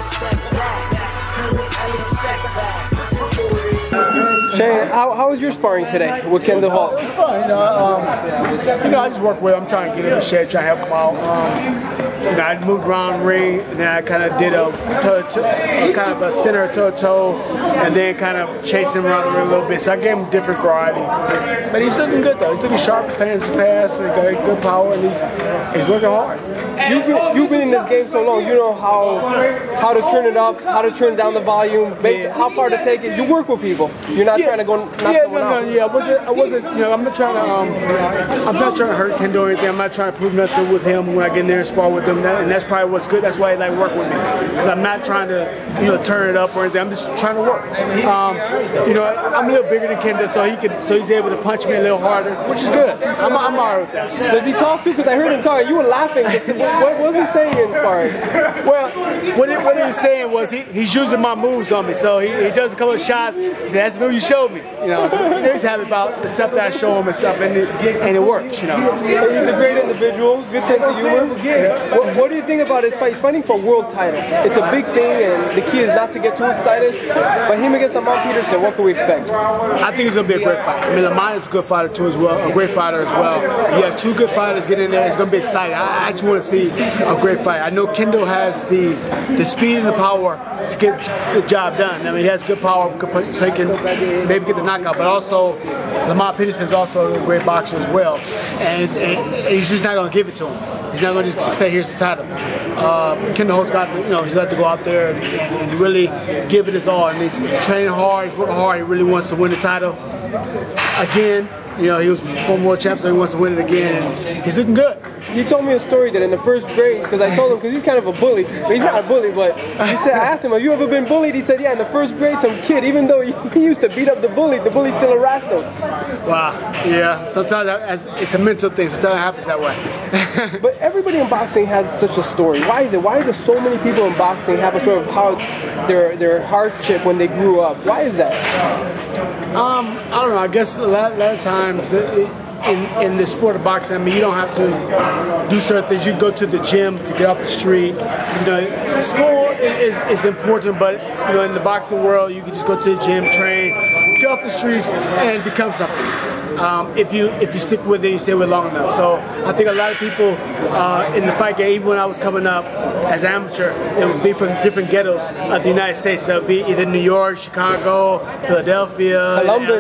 Shane, how was your sparring today with Kendall Holt? It was fun, I just work with him. I'm trying to get him in shape, trying to help him out. I moved around the ring, and then I kind of did a kind of a center toe-to-toe, and then kind of chasing him around the ring a little bit. So I gave him different variety. But he's looking good though. He's looking sharp, his hands are fast, and he's got good power, and he's working hard. You've been in this game so long. You know how to turn it up, how to turn down the volume, how far to take it. You work with people. You're not trying to go knock someone out. I wasn't. I'm not trying to hurt Kendall or anything. I'm not trying to prove nothing with him when I get in there and spar with him. And that's probably what's good. That's why he like work with me, because I'm not trying to turn it up or anything. I'm just trying to work. I'm a little bigger than Kendall, so he's able to punch me a little harder, which is good. I'm alright with that. Does he talk to? Because I heard him talking. You were laughing. What was he saying in sparring? Well, what he was saying was he's using my moves on me. So he does a couple of shots. He said, "That's the move you showed me." So he's happy about the stuff that I show him and stuff, and it works. He's a great individual, good sense of humor. What do you think about his fight? He's fighting for a world title. It's a big thing, and the key is not to get too excited. But him against Lamont Peterson, what can we expect? I think it's going to be a great fight. I mean, Lamont is a good fighter too as well, a great fighter as well. You have two good fighters get in there. It's going to be exciting. I actually want to see a great fight. I know Kendall has the speed and the power to get the job done. I mean, he has good power, so he can maybe get the knockout. But also, Lamont Peterson is also a great boxer as well, and he's just not going to give it to him. He's not going to just say, "Here's the title." Kendall Holt's got, he's got to go out there and really give it his all. And he's training hard, he's working hard. He really wants to win the title again. He was former world champ, so he wants to win it again. And he's looking good. You told me a story that in the first grade, because I told him, because he's kind of a bully, but he's not a bully, but he said, I asked him, "Have you ever been bullied?" He said, "Yeah, in the first grade, some kid, even though he used to beat up the bully still harassed him." Wow, yeah, sometimes it's a mental thing, sometimes it happens that way. But everybody in boxing has such a story. Why is it? Why do so many people in boxing have a story of how their hardship when they grew up? Why is that? I don't know, I guess a lot of times, in the sport of boxing, I mean, you don't have to do certain things. You can go to the gym to get off the street. School is important, but in the boxing world, you can just go to the gym, train, get off the streets, and become something. If you stick with it, you stay with it long enough. So I think a lot of people in the fight game, even when I was coming up as an amateur, it would be from different ghettos of the United States. So it would be either New York, Chicago, Philadelphia,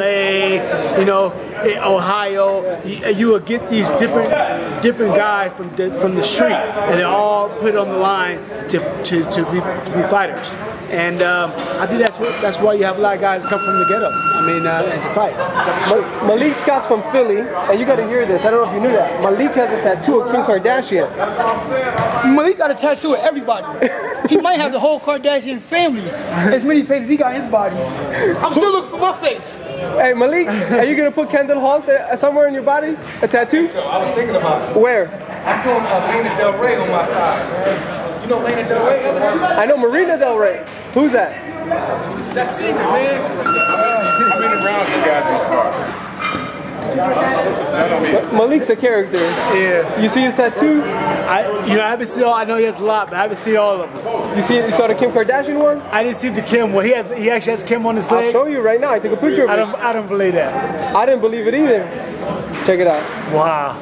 LA, Ohio. You will get these different guys from the street, and they all put it on the line to be fighters. And I think that's why you have a lot of guys that come from the ghetto. I mean, and to fight. Malik Scott's from Philly, and you got to hear this. I don't know if you knew that. Malik has a tattoo of Kim Kardashian. Malik got a tattoo of everybody. He might have the whole Kardashian family. As many faces he got in his body. I'm still looking for my face. Hey Malik, are you gonna put Kendall Holt somewhere in your body? A tattoo? So I was thinking about it. Where? I'm doing Lana Del Rey on my thigh, man. You know Lana Del Rey? I know Marina Del Rey. Who's that? That's Singer, man. I've been around you guys before. Malik's a character. Yeah. You see his tattoo? I haven't seen all. I know he has a lot, but I haven't seen all of them. You saw the Kim Kardashian one? I didn't see the Kim one. He actually has Kim on his leg. I'll show you right now. I took a picture of it. I don't believe that. I didn't believe it either. Check it out. Wow.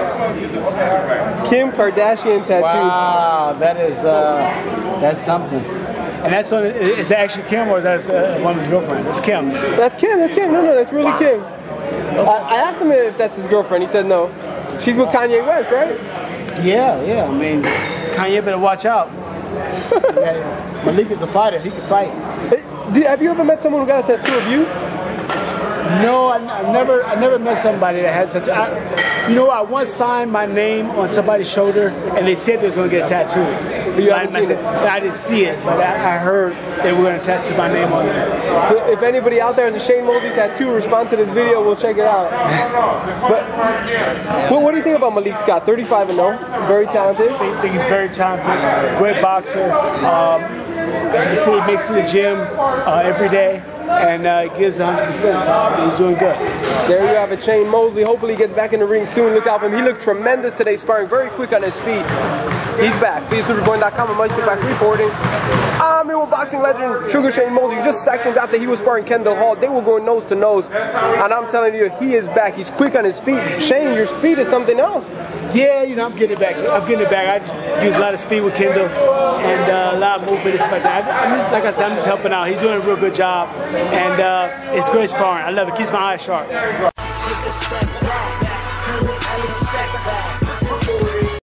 Kim Kardashian tattoo. Wow, that's something. And that's one. Is that actually Kim, or is that one of his girlfriends? It's Kim. That's Kim. That's Kim. No, that's really Kim. I asked him if that's his girlfriend. He said no. She's with Kanye West, right? Yeah. I mean, Kanye better watch out. Malik is a fighter. He can fight. Have you ever met someone who got a tattoo of you? No, I never met somebody that had such. I once signed my name on somebody's shoulder, and they said they was gonna get a tattoo. But I didn't see it, but I heard they were gonna tattoo my name on it. So if anybody out there has a Shane Mosley tattoo, respond to this video. We'll check it out. But what do you think about Malik Scott? 35-0, very talented. I think he's very talented, great boxer. As you can see, he makes it to the gym every day. And he gives 100%, so he's doing good. There you have it, Shane Mosley. Hopefully he gets back in the ring soon. Look out for him. He looked tremendous today, sparring very quick on his feet. He's back. FaceToThePoint.com and Mosley back reporting. I'm here with boxing legend Sugar Shane Mosley. Just seconds after he was sparring Kendall Holt, they were going nose to nose. And I'm telling you, he is back. He's quick on his feet. Shane, your speed is something else. Yeah, you know, I'm getting it back. I just use a lot of speed with Kendall and a lot of movement and stuff like that. Like I said, I'm just helping out. He's doing a real good job, and it's great sparring. I love it. Keeps my eyes sharp.